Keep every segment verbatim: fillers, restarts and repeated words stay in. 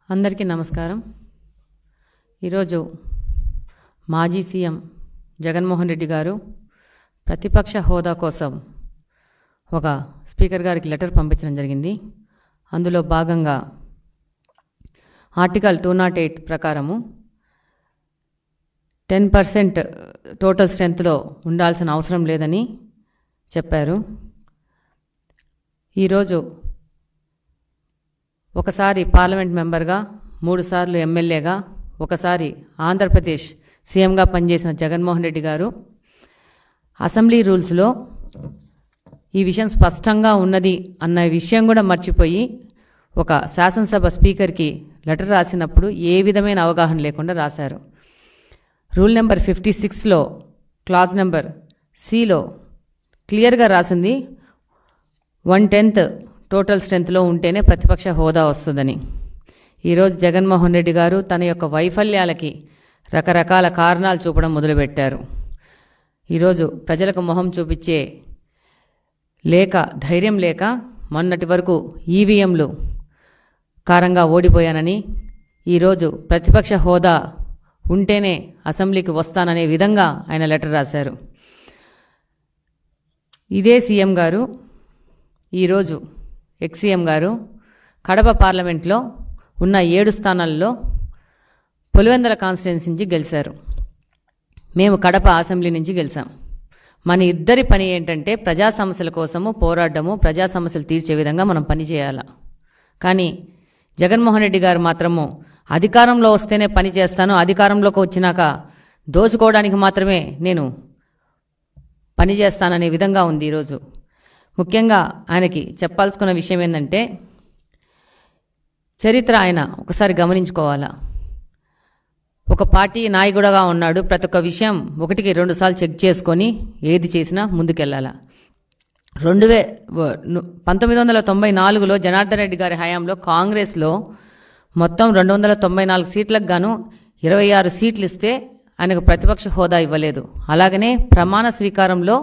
అందరికీ నమస్కారం. ఈరోజు మాజీ సీఎం జగన్మోహన్ రెడ్డి గారు ప్రతిపక్ష హోదా కోసం ఒక స్పీకర్ గారికి లెటర్ పంపించడం జరిగింది. అందులో భాగంగా ఆర్టికల్ టూ నాట్ ఎయిట్ ప్రకారము టెన్ పర్సెంట్ టోటల్ స్ట్రెంత్లో ఉండాల్సిన అవసరం లేదని చెప్పారు. ఈరోజు ఒకసారి పార్లమెంట్ మెంబర్గా, మూడుసార్లు ఎమ్మెల్యేగా, ఒకసారి ఆంధ్రప్రదేశ్ సీఎంగా పనిచేసిన జగన్మోహన్ రెడ్డి గారు అసెంబ్లీ రూల్స్లో ఈ విషయం స్పష్టంగా ఉన్నది అన్న విషయం కూడా మర్చిపోయి ఒక శాసనసభ స్పీకర్కి లెటర్ రాసినప్పుడు ఏ విధమైన అవగాహన లేకుండా రాశారు. రూల్ నెంబర్ ఫిఫ్టీ సిక్స్లో క్లాజ్ నెంబర్ సిలో క్లియర్గా రాసింది వన్ టెన్త్ టోటల్ స్ట్రెంత్లో ఉంటేనే ప్రతిపక్ష హోదా వస్తుందని. ఈరోజు జగన్మోహన్ రెడ్డి గారు తన యొక్క వైఫల్యాలకి రకరకాల కారణాలు చూపడం మొదలుపెట్టారు. ఈరోజు ప్రజలకు మొహం చూపించే లేక, ధైర్యం లేక మొన్నటి వరకు ఈవీఎంలు కారంగా ఓడిపోయానని, ఈరోజు ప్రతిపక్ష హోదా ఉంటేనే అసెంబ్లీకి వస్తాననే విధంగా ఆయన లెటర్ రాశారు. ఇదే సీఎం గారు ఈరోజు ఎక్స్ సీఎం గారు కడప పార్లమెంట్లో ఉన్న ఏడు స్థానాల్లో పులివెందుల కాన్స్టిట్యున్సీ నుంచి గెలిచారు. మేము కడప అసెంబ్లీ నుంచి గెలిచాం. మన ఇద్దరి పని ఏంటంటే ప్రజా సమస్యల కోసము పోరాడము, ప్రజా సమస్యలు తీర్చే విధంగా మనం పని చేయాలి. కానీ జగన్మోహన్ రెడ్డి గారు మాత్రము అధికారంలో వస్తేనే పని చేస్తాను, అధికారంలోకి వచ్చినాక దోచుకోవడానికి మాత్రమే నేను పని చేస్తాననే విధంగా ఉంది. ఈరోజు ముఖ్యంగా ఆయనకి చెప్పాల్సుకున్న విషయం ఏంటంటే, చరిత్ర ఆయన ఒకసారి గమనించుకోవాలా. ఒక పార్టీ నాయకుడుగా ఉన్నాడు, ప్రతి ఒక్క విషయం ఒకటికి రెండు సార్లు చెక్ చేసుకొని ఏది చేసినా ముందుకెళ్ళాలా. రెండు వే పంతొమ్మిది వందల తొంభై నాలుగులో జనార్దన్ రెడ్డి గారి హయాంలో కాంగ్రెస్లో మొత్తం రెండు వందల తొంభై నాలుగు సీట్లకు గాను ఇరవై ఆరు సీట్లు ఇస్తే ఆయనకు ప్రతిపక్ష హోదా ఇవ్వలేదు. అలాగనే ప్రమాణ స్వీకారంలో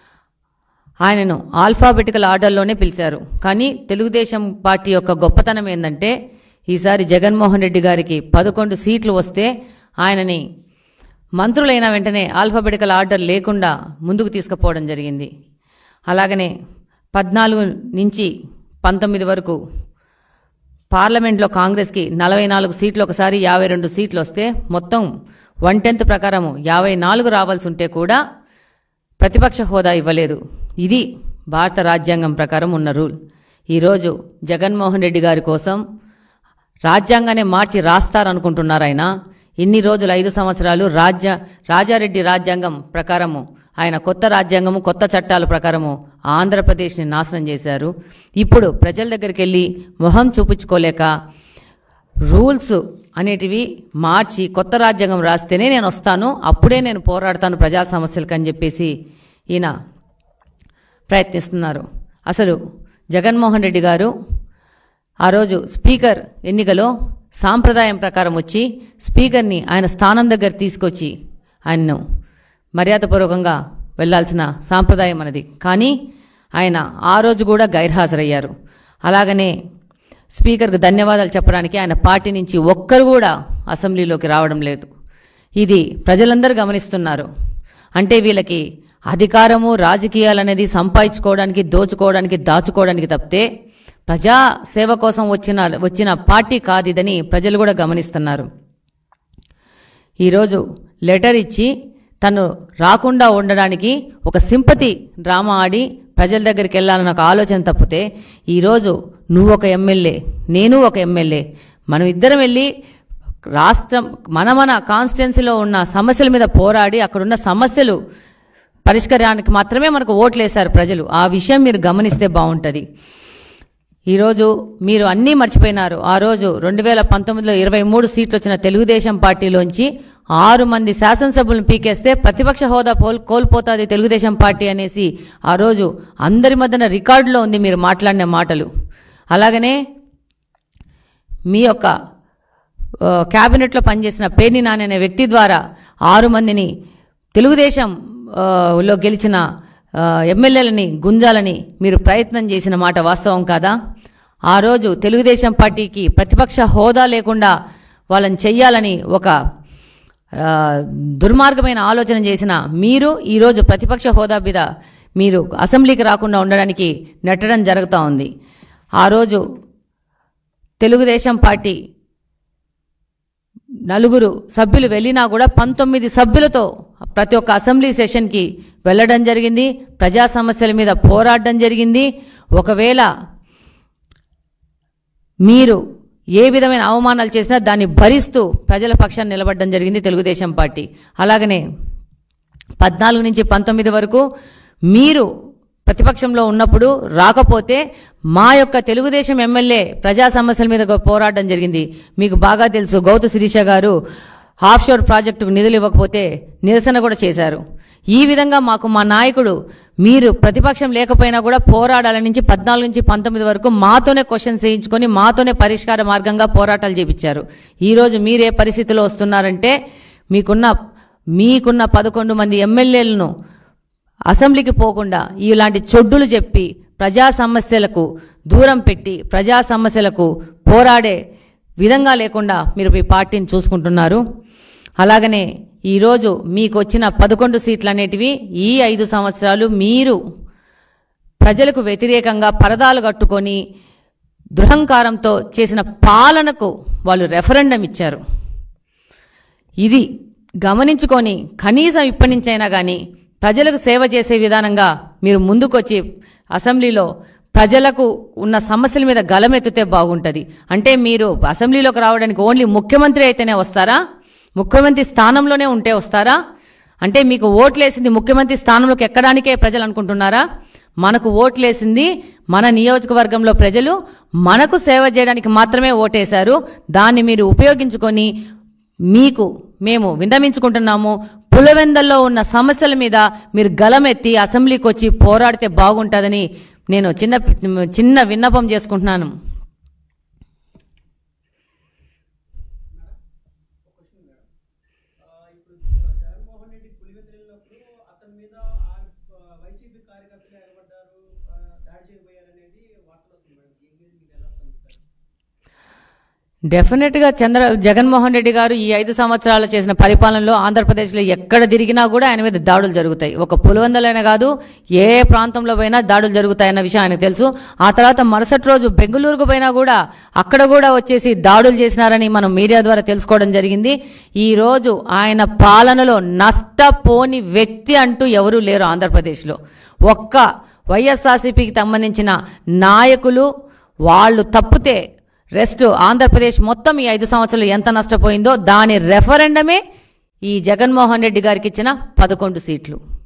ఆయనను ఆల్ఫాబెటికల్ ఆర్డర్లోనే పిలిచారు. కానీ తెలుగుదేశం పార్టీ యొక్క గొప్పతనం ఏంటంటే, ఈసారి జగన్మోహన్ రెడ్డి గారికి పదకొండు సీట్లు వస్తే ఆయనని మంత్రులైన వెంటనే ఆల్ఫాబెటికల్ ఆర్డర్ లేకుండా ముందుకు తీసుకుపోవడం జరిగింది. అలాగనే పద్నాలుగు నుంచి పంతొమ్మిది వరకు పార్లమెంట్లో కాంగ్రెస్కి నలభై నాలుగు సీట్లు, ఒకసారి యాభై రెండు సీట్లు వస్తే మొత్తం వన్ టెన్త్ ప్రకారము యాభై నాలుగు రావాల్సి ఉంటే కూడా ప్రతిపక్ష హోదా ఇవ్వలేదు. ఇది భారత రాజ్యాంగం ప్రకారం ఉన్న రూల్. ఈరోజు జగన్మోహన్ రెడ్డి గారి కోసం రాజ్యాంగాన్ని మార్చి రాస్తారనుకుంటున్నారు. ఆయన ఇన్ని రోజులు ఐదు సంవత్సరాలు రాజ్య రాజారెడ్డి రాజ్యాంగం ప్రకారము, ఆయన కొత్త రాజ్యాంగము, కొత్త చట్టాల ప్రకారము ఆంధ్రప్రదేశ్ని నాశనం చేశారు. ఇప్పుడు ప్రజల దగ్గరికి వెళ్ళి మొహం చూపించుకోలేక రూల్స్ అనేటివి మార్చి కొత్త రాజ్యాంగం రాస్తేనే నేను వస్తాను, అప్పుడే నేను పోరాడతాను ప్రజా సమస్యలకు అని చెప్పేసి ఈయన ప్రయత్నిస్తున్నారు. అసలు జగన్మోహన్ రెడ్డి గారు ఆ రోజు స్పీకర్ ఎన్నికలో సాంప్రదాయం ప్రకారం వచ్చి స్పీకర్ని ఆయన స్థానం దగ్గర తీసుకొచ్చి ఆయన్ను మర్యాదపూర్వకంగా వెళ్లాల్సిన సాంప్రదాయం అన్నది. కానీ ఆయన ఆ రోజు కూడా గైర్హాజరయ్యారు. అలాగనే స్పీకర్కు ధన్యవాదాలు చెప్పడానికి ఆయన పార్టీ నుంచి ఒక్కరు కూడా అసెంబ్లీలోకి రావడం లేదు. ఇది ప్రజలందరూ గమనిస్తున్నారు. అంటే వీళ్ళకి అధికారము, రాజకీయాలు అనేది సంపాదించుకోవడానికి, దోచుకోవడానికి, దాచుకోవడానికి తప్పితే ప్రజా సేవ కోసం వచ్చిన వచ్చిన పార్టీ కాదు ఇదని ప్రజలు కూడా గమనిస్తున్నారు. ఈరోజు లెటర్ ఇచ్చి తను రాకుండా ఉండడానికి ఒక సింపతి డ్రామా ఆడి ప్రజల దగ్గరికి వెళ్ళాలన్న ఒక ఆలోచన తప్పితే, ఈరోజు నువ్వు ఒక ఎమ్మెల్యే, నేను ఒక ఎమ్మెల్యే, మనం ఇద్దరం వెళ్ళి రాష్ట్రం మన మన కాన్స్టిట్యున్సీలో ఉన్న సమస్యల మీద పోరాడి అక్కడున్న సమస్యలు పరిష్కారానికి మాత్రమే మనకు ఓట్లు వేశారు ప్రజలు. ఆ విషయం మీరు గమనిస్తే బాగుంటుంది. ఈరోజు మీరు అన్నీ మర్చిపోయినారు. ఆ రోజు రెండు వేల పంతొమ్మిదిలో ఇరవై మూడు సీట్లు వచ్చిన తెలుగుదేశం పార్టీలోంచి ఆరు మంది శాసనసభ్యులను పీకేస్తే ప్రతిపక్ష హోదా పోల్ కోల్పోతుంది తెలుగుదేశం పార్టీ అనేసి ఆ రోజు అందరి మధ్యన రికార్డులో ఉంది మీరు మాట్లాడిన మాటలు. అలాగనే మీ యొక్క క్యాబినెట్లో పనిచేసిన పేర్ని నాని అనే వ్యక్తి ద్వారా ఆరు మందిని తెలుగుదేశం లో గెలిచిన ఎమ్మెల్యేలని గుంజాలని మీరు ప్రయత్నం చేసిన మాట వాస్తవం కాదా? ఆ రోజు తెలుగుదేశం పార్టీకి ప్రతిపక్ష హోదా లేకుండా వాళ్ళని చెయ్యాలని ఒక దుర్మార్గమైన ఆలోచన చేసిన మీరు ఈరోజు ప్రతిపక్ష హోదా మీద మీరు అసెంబ్లీకి రాకుండా ఉండడానికి నెట్టడం జరుగుతూ ఉంది. ఆ రోజు తెలుగుదేశం పార్టీ నలుగురు సభ్యులు వెళ్ళినా కూడా పంతొమ్మిది సభ్యులతో ప్రతి ఒక్క అసెంబ్లీ సెషన్కి వెళ్ళడం జరిగింది. ప్రజా సమస్యల మీద పోరాడడం జరిగింది. ఒకవేళ మీరు ఏ విధమైన అవమానాలు చేసినా దాన్ని భరిస్తూ ప్రజల పక్షాన్ని నిలబడడం జరిగింది తెలుగుదేశం పార్టీ. అలాగనే పద్నాలుగు నుంచి పంతొమ్మిది వరకు మీరు ప్రతిపక్షంలో ఉన్నప్పుడు రాకపోతే మా యొక్క తెలుగుదేశం ఎమ్మెల్యే ప్రజా సమస్యల మీద పోరాడడం జరిగింది. మీకు బాగా తెలుసు, గౌతు శిరీష గారు ఆఫ్షోర్ ప్రాజెక్టుకు నిధులు ఇవ్వకపోతే నిరసన కూడా చేశారు. ఈ విధంగా మాకు మా నాయకుడు మీరు ప్రతిపక్షం లేకపోయినా కూడా పోరాడాల నుంచి పద్నాలుగు నుంచి పంతొమ్మిది వరకు మాతోనే క్వశ్చన్స్ వేయించుకొని మాతోనే పరిష్కార మార్గంగా పోరాటాలు చేపించారు. ఈరోజు మీరే పరిస్థితిలో వస్తున్నారంటే మీకున్న మీకున్న పదకొండు మంది ఎమ్మెల్యేలను అసెంబ్లీకి పోకుండా ఇలాంటి చొడ్డులు చెప్పి ప్రజా సమస్యలకు దూరం పెట్టి ప్రజా సమస్యలకు పోరాడే విధంగా లేకుండా మీరు ఈ పార్టీని చూసుకుంటున్నారు. అలాగనే ఈరోజు మీకు వచ్చిన పదకొండు సీట్లు అనేటివి ఈ ఐదు సంవత్సరాలు మీరు ప్రజలకు వ్యతిరేకంగా పరదాలు కట్టుకొని దురహంకారంతో చేసిన పాలనకు వాళ్ళు రెఫరెండం ఇచ్చారు. ఇది గమనించుకొని కనీసం ఇప్పటి నుంచైనా కానీ ప్రజలకు సేవ చేసే విధానంగా మీరు ముందుకొచ్చి అసెంబ్లీలో ప్రజలకు ఉన్న సమస్యల మీద గలమెత్తితే బాగుంటుంది. అంటే మీరు అసెంబ్లీలోకి రావడానికి ఓన్లీ ముఖ్యమంత్రి అయితేనే వస్తారా? ముఖ్యమంత్రి స్థానంలోనే ఉంటే వస్తారా? అంటే మీకు ఓట్లేసింది ముఖ్యమంత్రి స్థానంలోకి ఎక్కడానికే ప్రజలు అనుకుంటున్నారా? మనకు ఓట్లేసింది మన నియోజకవర్గంలో ప్రజలు మనకు సేవ చేయడానికి మాత్రమే ఓటేశారు. దాన్ని మీరు ఉపయోగించుకొని మీకు మేము విన్నవించుకుంటున్నాము, పులివెందుల్లో ఉన్న సమస్యల మీద మీరు గలమెత్తి అసెంబ్లీకి వచ్చి పోరాడితే బాగుంటుందని నేను చిన్న చిన్న విన్నపం చేసుకుంటున్నాను. డెఫినెట్గా చంద్ర జగన్మోహన్ రెడ్డి గారు ఈ ఐదు సంవత్సరాలు చేసిన పరిపాలనలో ఆంధ్రప్రదేశ్లో ఎక్కడ తిరిగినా కూడా ఆయన మీద దాడులు జరుగుతాయి. ఒక పులివెందులైనా కాదు, ఏ ప్రాంతంలో పోయినా దాడులు జరుగుతాయన్న విషయం ఆయనకు తెలుసు. ఆ తర్వాత మరుసటి రోజు బెంగళూరుకు పోయినా కూడా అక్కడ కూడా వచ్చేసి దాడులు చేసినారని మనం మీడియా ద్వారా తెలుసుకోవడం జరిగింది. ఈరోజు ఆయన పాలనలో నష్టపోని వ్యక్తి అంటూ ఎవరూ లేరు ఆంధ్రప్రదేశ్లో. ఒక్క వైఎస్ఆర్సీపీకి సంబంధించిన నాయకులు వాళ్ళు తప్పితే రెస్ట్ ఆంధ్రప్రదేశ్ మొత్తం ఈ ఐదు సంవత్సరాలు ఎంత నష్టపోయిందో దాని రెఫరెండమే ఈ జగన్మోహన్ రెడ్డి గారికి ఇచ్చిన పదకొండు సీట్లు.